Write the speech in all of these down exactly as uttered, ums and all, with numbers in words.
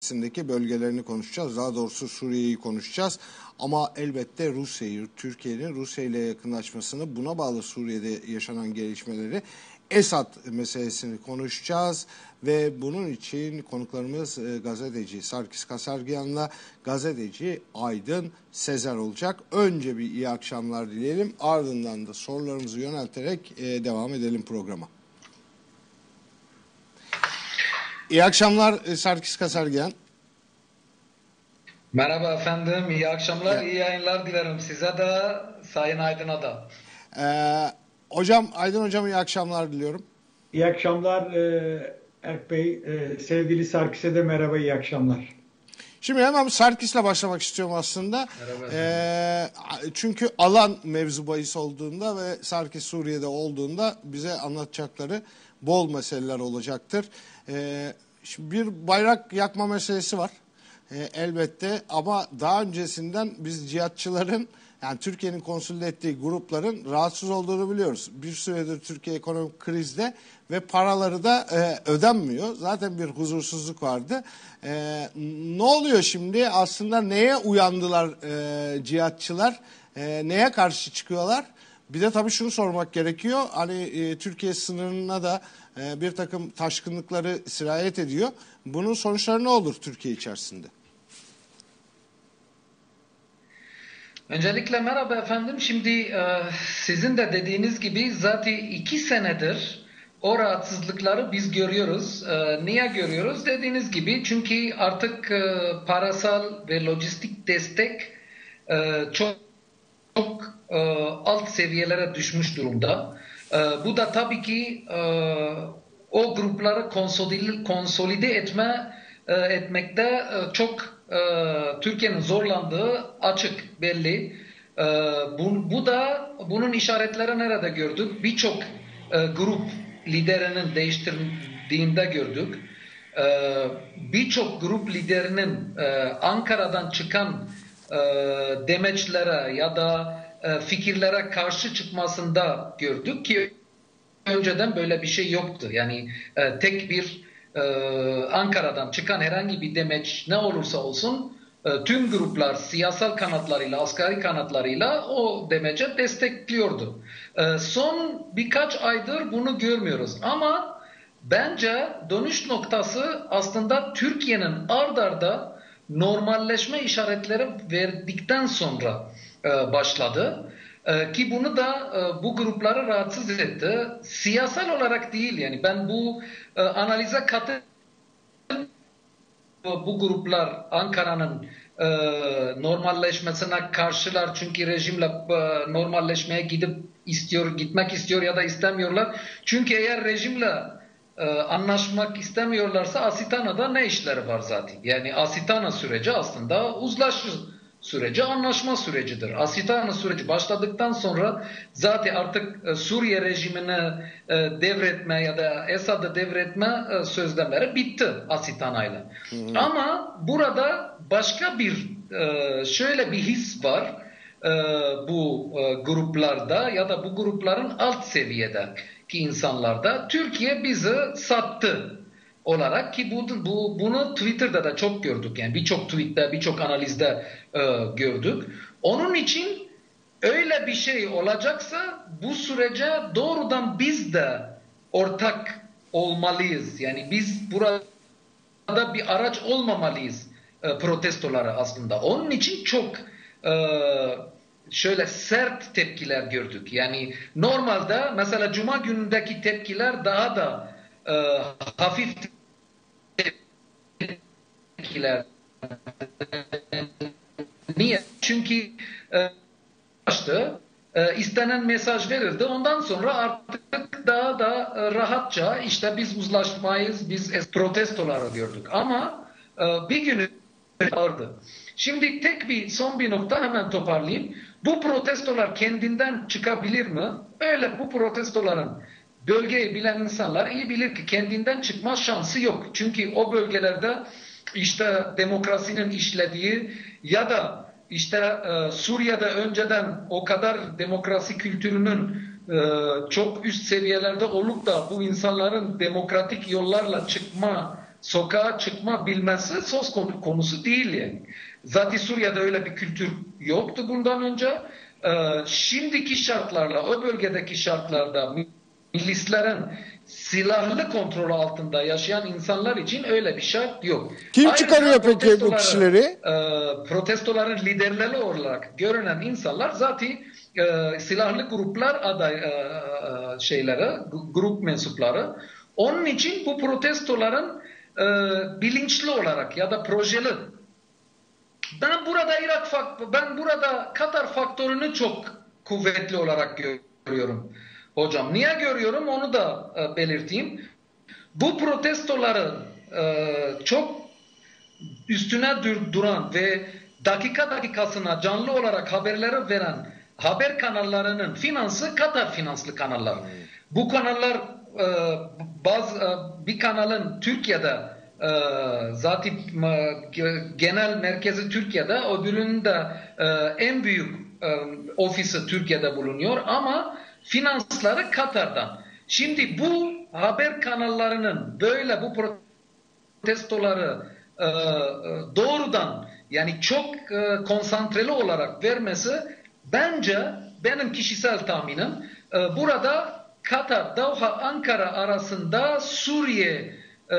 çevresindeki bölgelerini konuşacağız. Daha doğrusu Suriye'yi konuşacağız. Ama elbette Rusya'yı, Türkiye'nin Rusya ile yakınlaşmasını, buna bağlı Suriye'de yaşanan gelişmeleri, Esad meselesini konuşacağız. Ve bunun için konuklarımız gazeteci Sarkis Kasargyan'la gazeteci Aydın Sezer olacak. Önce bir iyi akşamlar dileyelim. Ardından da sorularımızı yönelterek devam edelim programa. İyi akşamlar Sarkis Kasargyan. Merhaba efendim, iyi akşamlar, evet. iyi yayınlar dilerim size de, Sayın Aydın'a da. Ee, hocam, Aydın Hocam iyi akşamlar diliyorum. İyi akşamlar e, Erk Bey, e, sevgili Sarkis'e de merhaba, iyi akşamlar. Şimdi hemen Sarkis'le başlamak istiyorum aslında. Ee, çünkü alan mevzu bahis olduğunda ve Sarkis Suriye'de olduğunda bize anlatacakları bol meseleler olacaktır. Ee, şimdi bir bayrak yakma meselesi var. Ee, elbette, ama daha öncesinden biz cihatçıların, yani Türkiye'nin konsolide ettiği grupların rahatsız olduğunu biliyoruz. Bir süredir Türkiye ekonomik krizde ve paraları da e, ödenmiyor. Zaten bir huzursuzluk vardı. E, ne oluyor şimdi? Aslında neye uyandılar e, cihatçılar? E, neye karşı çıkıyorlar? Bir de tabii şunu sormak gerekiyor. Hani e, Türkiye sınırına da e, bir takım taşkınlıkları sirayet ediyor. Bunun sonuçları ne olur Türkiye içerisinde? Öncelikle merhaba efendim. Şimdi e, sizin de dediğiniz gibi zaten iki senedir o rahatsızlıkları biz görüyoruz. E, niye görüyoruz? Dediğiniz gibi çünkü artık e, parasal ve lojistik destek e, çok çok e, alt seviyelere düşmüş durumda. E, bu da tabii ki e, o grupları konsolide, konsolide etme e, etmekte e, çok Ee, Türkiye'nin zorlandığı açık, belli. Ee, bu, bu da bunun işaretleri nerede gördük? Birçok e, grup liderinin değiştirdiğinde gördük. Ee, Birçok grup liderinin e, Ankara'dan çıkan e, demeçlere ya da e, fikirlere karşı çıkmasında gördük ki önceden böyle bir şey yoktu. Yani e, tek bir Ee, Ankara'dan çıkan herhangi bir demeç ne olursa olsun e, tüm gruplar siyasal kanatlarıyla, askeri kanatlarıyla o demece destekliyordu. E, son birkaç aydır bunu görmüyoruz ama bence dönüş noktası aslında Türkiye'nin ard arda normalleşme işaretleri verdikten sonra e, başladı. Ee, ki bunu da e, bu grupları rahatsız etti. Siyasal olarak değil, yani ben bu e, analize katılıyorum. Bu gruplar Ankara'nın e, normalleşmesine karşılar çünkü rejimle e, normalleşmeye gidip istiyor, gitmek istiyor ya da istemiyorlar. Çünkü eğer rejimle e, anlaşmak istemiyorlarsa Asitana'da ne işleri var zaten? Yani Asitana süreci aslında uzlaşı süreci, anlaşma sürecidir. Asitana süreci başladıktan sonra zaten artık e, Suriye rejimini e, devretme ya da Esad'ı devretme e, sözlemleri bitti Asitana'yla. Ama burada başka bir e, şöyle bir his var e, bu e, gruplarda ya da bu grupların alt seviyedeki insanlarda. Türkiye bizi sattı olarak, ki bu, bu bunu Twitter'da da çok gördük, yani birçok tweette, birçok analizde e, gördük. Onun için öyle bir şey olacaksa bu sürece doğrudan biz de ortak olmalıyız. Yani biz burada bir araç olmamalıyız e, protestoları aslında. Onun için çok e, şöyle sert tepkiler gördük. Yani normalde mesela Cuma günündeki tepkiler daha da e, hafif tepkiler. Niye? Çünkü e, başta e, istenen mesaj verildi. Ondan sonra artık daha da e, rahatça işte biz uzlaşmayız, biz protestoları gördük. Ama e, bir günü vardı. Şimdi tek bir son bir nokta hemen toparlayayım. Bu protestolar kendinden çıkabilir mi? Öyle, bu protestoların bölgeyi bilen insanlar iyi bilir ki kendinden çıkma şansı yok. Çünkü o bölgelerde işte demokrasinin işlediği ya da işte e, Suriye'de önceden o kadar demokrasi kültürünün e, çok üst seviyelerde olup da bu insanların demokratik yollarla çıkma sokağa çıkma bilmesi söz konusu değil yani. Zaten Suriye'de öyle bir kültür yoktu bundan önce. Ee, şimdiki şartlarla, o bölgedeki şartlarda milislerin silahlı kontrol altında yaşayan insanlar için öyle bir şart yok. Kim Ayrıca çıkarıyor peki bu kişileri? E, protestoların liderleri olarak görünen insanlar zaten e, silahlı gruplar aday e, şeyleri, grup mensupları. Onun için bu protestoların e, bilinçli olarak ya da projeli. Ben burada Irak faktörü, ben burada Katar faktörünü çok kuvvetli olarak görüyorum. Hocam niye görüyorum onu da e, belirteyim. Bu protestoları e, çok üstüne duran ve dakika dakikasına canlı olarak haberleri veren haber kanallarının finansı Katar finanslı kanallar. Bu kanallar e, bazı e, bir kanalın Türkiye'de e, zaten e, genel merkezi Türkiye'de, öbürünün de e, en büyük e, ofisi Türkiye'de bulunuyor ama finansları Katar'dan. Şimdi bu haber kanallarının böyle bu protestoları e, doğrudan yani çok e, konsantreli olarak vermesi bence benim kişisel tahminim e, burada Katar, Doha, Ankara arasında Suriye e,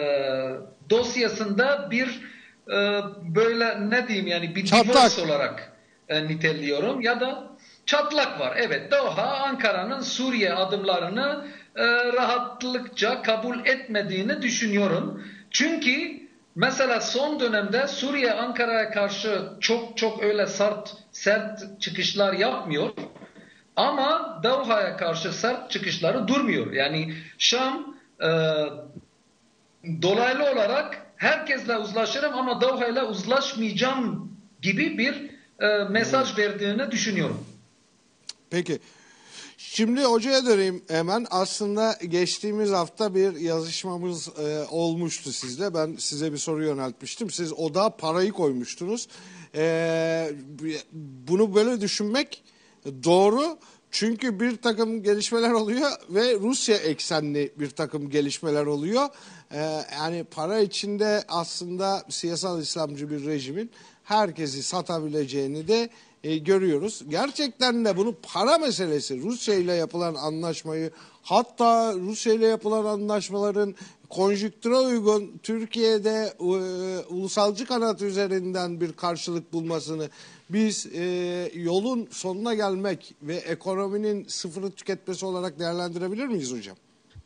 dosyasında bir e, böyle ne diyeyim yani bir divorce olarak e, niteliyorum ya da çatlak var. Evet, Doha, Ankara'nın Suriye adımlarını e, rahatlıkça kabul etmediğini düşünüyorum. Çünkü mesela son dönemde Suriye Ankara'ya karşı çok çok öyle sert sert çıkışlar yapmıyor. Ama Doha'ya karşı sert çıkışları durmuyor. Yani Şam e, dolaylı olarak herkesle uzlaşırım ama Doha'yla uzlaşmayacağım gibi bir e, mesaj verdiğini düşünüyorum. Peki. Şimdi hocaya döneyim hemen. Aslında geçtiğimiz hafta bir yazışmamız e, olmuştu sizle. Ben size bir soru yöneltmiştim. Siz odağa parayı koymuştunuz. E, bunu böyle düşünmek doğru. Çünkü bir takım gelişmeler oluyor ve Rusya eksenli bir takım gelişmeler oluyor. E, yani para içinde aslında siyasal İslamcı bir rejimin herkesi satabileceğini de E, görüyoruz. Gerçekten de bunu para meselesi, Rusya ile yapılan anlaşmayı, hatta Rusya ile yapılan anlaşmaların konjüktüre uygun Türkiye'de e, ulusalcı kanat üzerinden bir karşılık bulmasını biz e, yolun sonuna gelmek ve ekonominin sıfırı tüketmesi olarak değerlendirebilir miyiz hocam?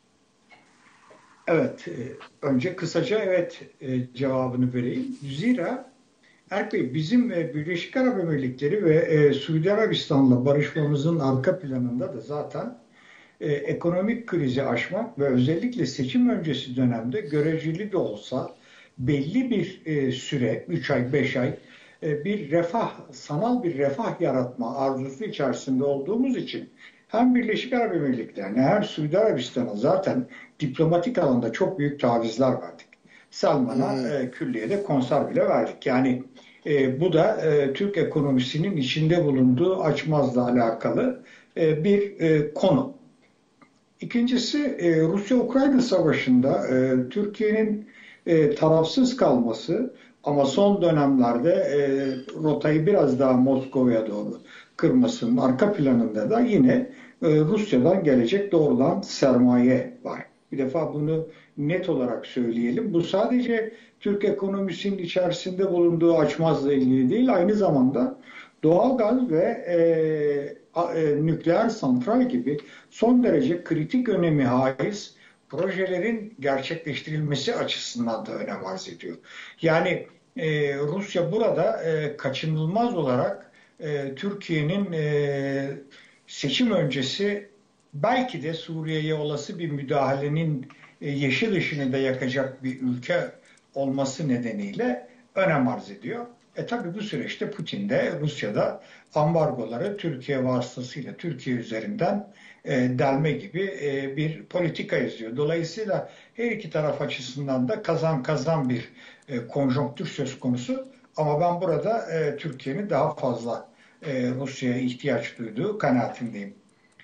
Evet, önce kısaca evet cevabını vereyim. Zira Erk Bey, bizim Birleşik Arap Emirlikleri ve e, Suudi Arabistan'la barışmamızın arka planında da zaten e, ekonomik krizi aşmak ve özellikle seçim öncesi dönemde göreceli de olsa belli bir e, süre, üç ay, beş ay e, bir refah, sanal bir refah yaratma arzusu içerisinde olduğumuz için hem Birleşik Arap Emirlikleri'ne hem Suudi Arabistan'a zaten diplomatik alanda çok büyük tavizler verdik. Salman'a hmm. e, külliyede konser bile verdik. Yani e, bu da e, Türk ekonomisinin içinde bulunduğu açmazla alakalı e, bir e, konu. İkincisi e, Rusya-Ukrayna Savaşı'nda e, Türkiye'nin e, tarafsız kalması ama son dönemlerde e, rotayı biraz daha Moskova'ya doğru kırmasının arka planında da yine e, Rusya'dan gelecek doğrudan sermaye var. Bir defa bunu net olarak söyleyelim. Bu sadece Türk ekonomisinin içerisinde bulunduğu açmazla ilgili değil, aynı zamanda doğalgaz ve e, e, nükleer santral gibi son derece kritik önemi haiz projelerin gerçekleştirilmesi açısından da önem arz ediyor. Yani e, Rusya burada e, kaçınılmaz olarak e, Türkiye'nin e, seçim öncesi belki de Suriye'ye olası bir müdahalenin e, yeşil ışığını da yakacak bir ülke olması nedeniyle önem arz ediyor. E tabi bu süreçte Putin de Rusya'da ambargoları Türkiye vasıtasıyla Türkiye üzerinden e, delme gibi e, bir politika izliyor. Dolayısıyla her iki taraf açısından da kazan kazan bir e, konjonktür söz konusu. Ama ben burada e, Türkiye'nin daha fazla e, Rusya'ya ihtiyaç duyduğu kanaatindeyim.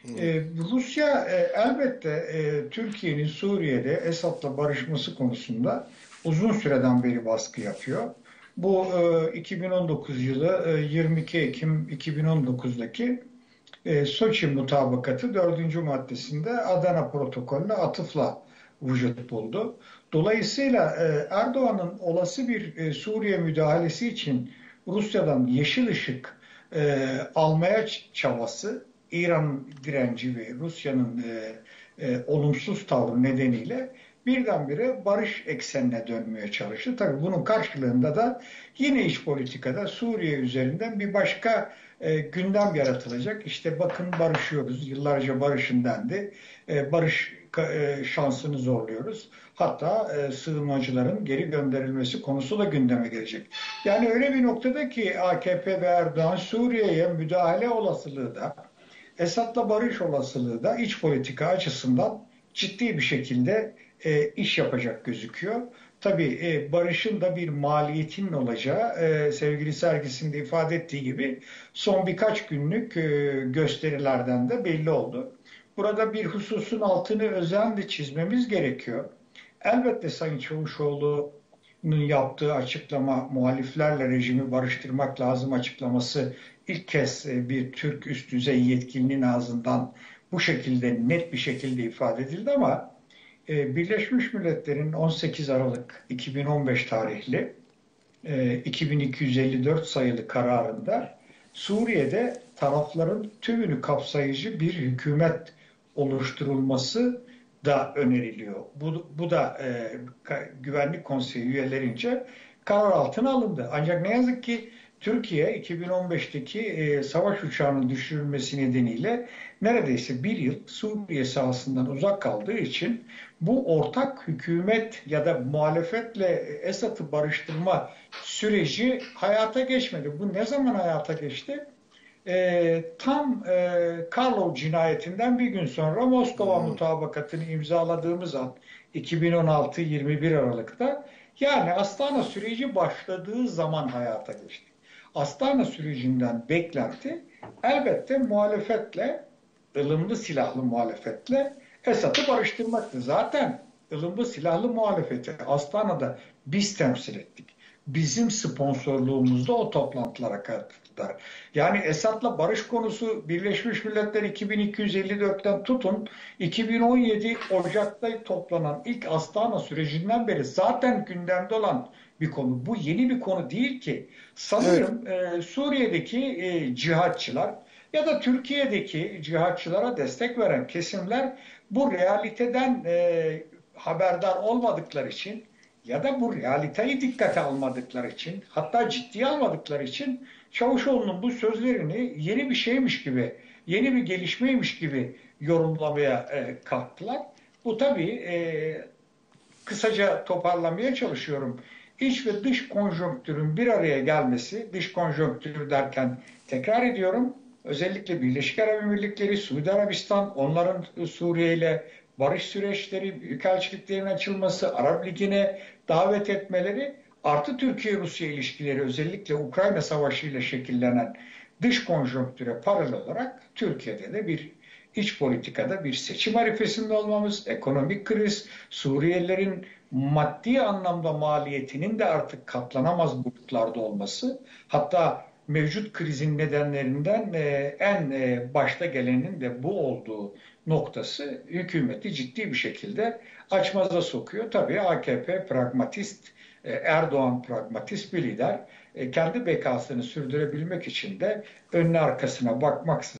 Ee, Rusya e, elbette e, Türkiye'nin Suriye'de Esad'la barışması konusunda uzun süreden beri baskı yapıyor. Bu e, iki bin on dokuz yılı e, yirmi iki Ekim iki bin on dokuzdaki e, Soçi mutabakatı dördüncü maddesinde Adana protokolüne atıfla vücut buldu. Dolayısıyla e, Erdoğan'ın olası bir e, Suriye müdahalesi için Rusya'dan yeşil ışık e, almaya çabası, İran direnci ve Rusya'nın e, e, olumsuz tavrı nedeniyle birdenbire barış eksenine dönmeye çalıştı. Tabii bunun karşılığında da yine iç politikada Suriye üzerinden bir başka e, gündem yaratılacak. İşte bakın barışıyoruz, yıllarca barışın dendi. E, barış e, şansını zorluyoruz. Hatta e, sığınmacıların geri gönderilmesi konusu da gündeme gelecek. Yani öyle bir noktada ki A K P ve Erdoğan Suriye'ye müdahale olasılığı da Esad'la barış olasılığı da iç politika açısından ciddi bir şekilde e, iş yapacak gözüküyor. Tabii e, barışın da bir maliyetinin olacağı e, sevgili Sergis'in de ifade ettiği gibi son birkaç günlük e, gösterilerden de belli oldu. Burada bir hususun altını özenle çizmemiz gerekiyor. Elbette Sayın Çavuşoğlu'nun yaptığı açıklama muhaliflerle rejimi barıştırmak lazım açıklaması ilk kez bir Türk üst düzey yetkilinin ağzından bu şekilde net bir şekilde ifade edildi ama Birleşmiş Milletler'in on sekiz Aralık iki bin on beş tarihli iki bin iki yüz elli dört sayılı kararında Suriye'de tarafların tümünü kapsayıcı bir hükümet oluşturulması da öneriliyor. Bu, bu da e, Güvenlik Konseyi üyelerince karar altına alındı. Ancak ne yazık ki Türkiye iki bin on beşteki e, savaş uçağının düşürülmesi nedeniyle neredeyse bir yıl Suriye sahasından uzak kaldığı için bu ortak hükümet ya da muhalefetle Esad'ı barıştırma süreci hayata geçmedi. Bu ne zaman hayata geçti? E, tam e, Karlov cinayetinden bir gün sonra Moskova hmm. mutabakatını imzaladığımız an iki bin on altı yirmi bir Aralık'ta yani Astana süreci başladığı zaman hayata geçti. Astana sürecinden beklenti elbette muhalefetle, ılımlı silahlı muhalefetle Esad'ı barıştırmaktı. Zaten ılımlı silahlı muhalefeti Astana'da biz temsil ettik. Bizim sponsorluğumuzda o toplantılara katıldılar. Yani Esad'la barış konusu Birleşmiş Milletler iki bin iki yüz elli dörtten tutun iki bin on yedi Ocak'ta toplanan ilk Astana sürecinden beri zaten gündemde olan bir konu. Bu yeni bir konu değil ki. Sanırım evet. e, Suriye'deki e, cihatçılar ya da Türkiye'deki cihatçılara destek veren kesimler bu realiteden e, haberdar olmadıkları için ya da bu realiteyi dikkate almadıkları için, hatta ciddiye almadıkları için Çavuşoğlu'nun bu sözlerini yeni bir şeymiş gibi, yeni bir gelişmeymiş gibi yorumlamaya e, kalktılar. Bu tabii e, kısaca toparlamaya çalışıyorum. İç ve dış konjonktürün bir araya gelmesi, dış konjonktür derken tekrar ediyorum, özellikle Birleşik Arap Emirlikleri, Suudi Arabistan, onların Suriye ile barış süreçleri, büyükelçiliklerin açılması, Arap Ligi'ne davet etmeleri, artı Türkiye-Rusya ilişkileri, özellikle Ukrayna Savaşı ile şekillenen dış konjonktüre paralel olarak Türkiye'de de bir iç politikada bir seçim arifesinde olmamız, ekonomik kriz, Suriyelilerin maddi anlamda maliyetinin de artık katlanamaz boyutlarda olması, hatta mevcut krizin nedenlerinden en başta gelenin de bu olduğu noktası hükümeti ciddi bir şekilde açmaza sokuyor. Tabii A K P pragmatist, Erdoğan pragmatist bir lider. Kendi bekasını sürdürebilmek için de önüne arkasına bakmaksızın